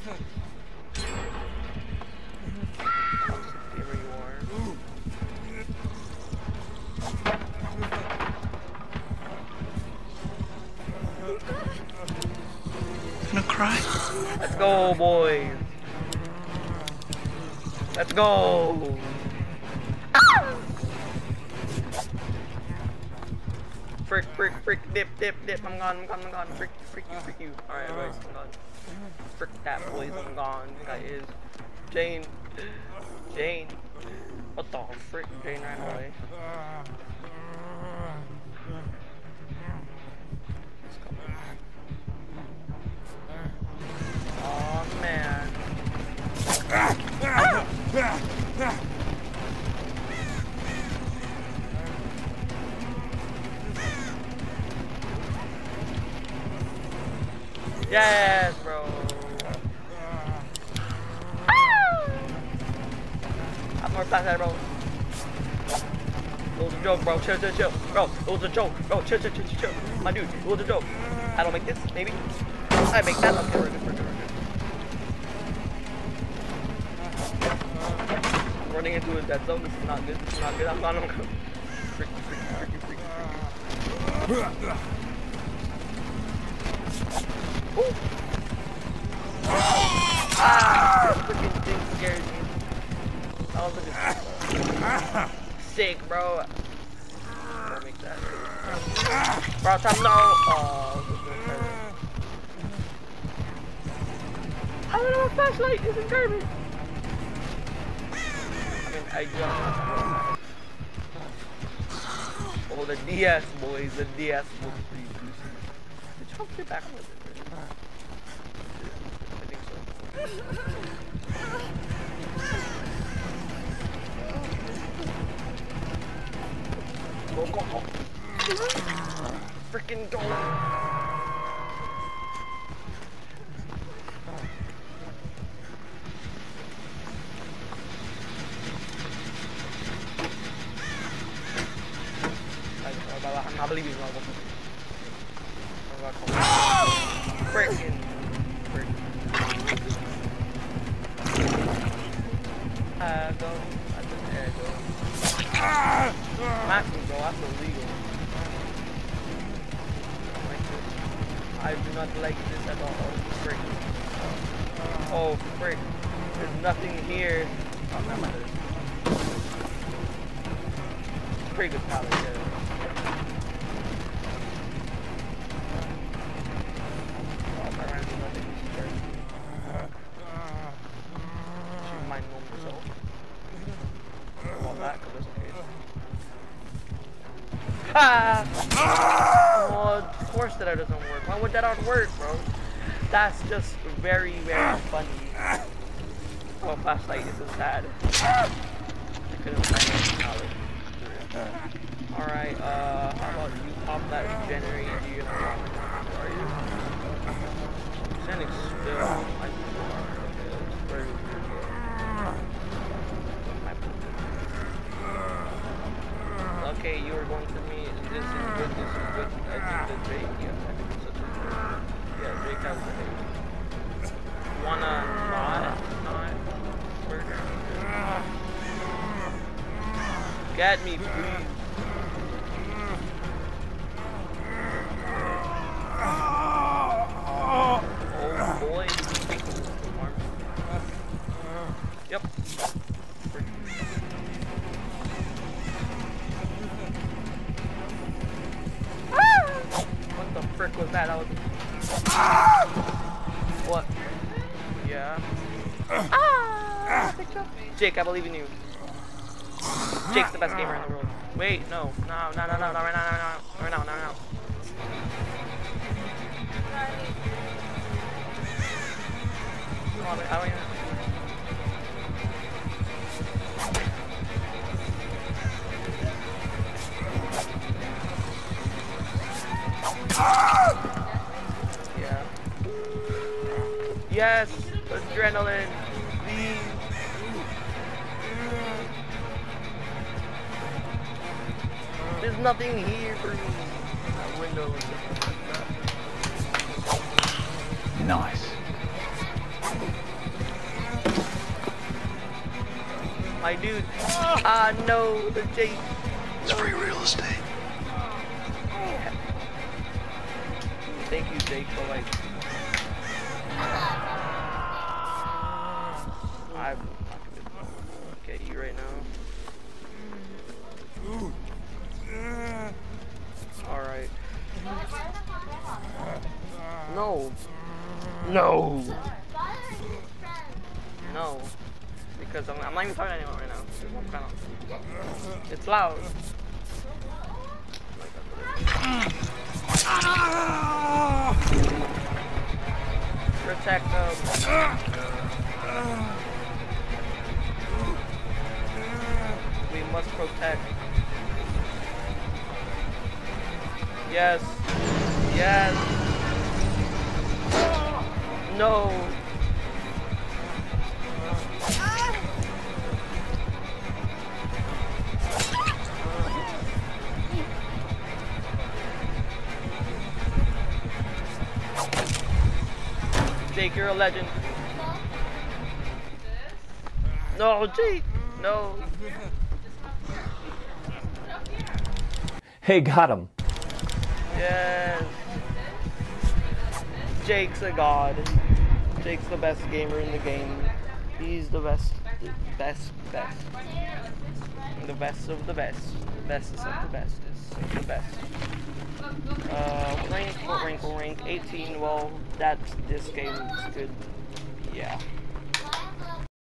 Here you are. Gonna cry? Let's go, boys. Let's go. Frick, frick, frick, dip, dip, dip. I'm gone. Frick, frick you, frick you. Alright, boys, I'm gone. Frick that, boys, I'm gone. That is Jane. Jane. What the frick? Jane ran away. Oh man. Yes, bro. I'm more fast at it, bro. It was a joke, bro. Chill, chill, chill. Bro, it was a joke. Bro, chill, chill, chill, chill, chill. My dude, it was a joke. I don't make this, maybe. I make that. Okay, we're good, we're good, we're good. I'm running into a dead zone. This is not good. This is not good. I'm gone. I'm gone. Freak, freak, freak, freak, freak. Ooh. Ah! Freaking thing scared me. That was looking sick, bro. Don't make that. Bro, time no. Oh, I don't know what flashlight isn't Kirby. I jumped. Oh, the DS, boys. The DS was pretty juicy. Did you get back with it? I think so. Go, go, go. Freaking go. I'm not believing you. Freaking. Go. I just air go. Maxing go, that's illegal. I do not like this at all. Oh, frick. Oh, frick. There's nothing here. Oh, never mind. Pretty good palette, yeah. Ah! Oh, of course that doesn't work. Why would that not work, bro? That's just very, very funny. Oh, flashlight is so sad. I couldn't find it. Alright, how about you pop that generator? Do you have are you? Standing still. Okay, you were going to me. This is good. This is good. I think the Drake. Yeah, I think it's such a good. Yeah, Drake has the name. Wanna not work? Get me, please. Oh boy. Yep. What the frick was that? That was. What? Yeah. Jake, I believe in you. Jake's the best gamer in the world. Wait, no, right now. How are you? Yeah. Yes, adrenaline, please. There's nothing here for me. That window is nice. My dude. No, the Jake. It's free real estate. Thank you, Jake, for like. I'm not gonna get you right now. Alright. No. No. No. Because I'm not even talking to anyone right now. I'm kind of, it's loud. Protect them. We must protect. Yes. Yes. No. Jake, you're a legend. No, Jake. No. Hey, got him. Yes. Jake's a god. Jake's the best gamer in the game. He's the best. Best. The best of the best. Bestest of the best is the best. Rank. 18. Well, this game is good. Yeah.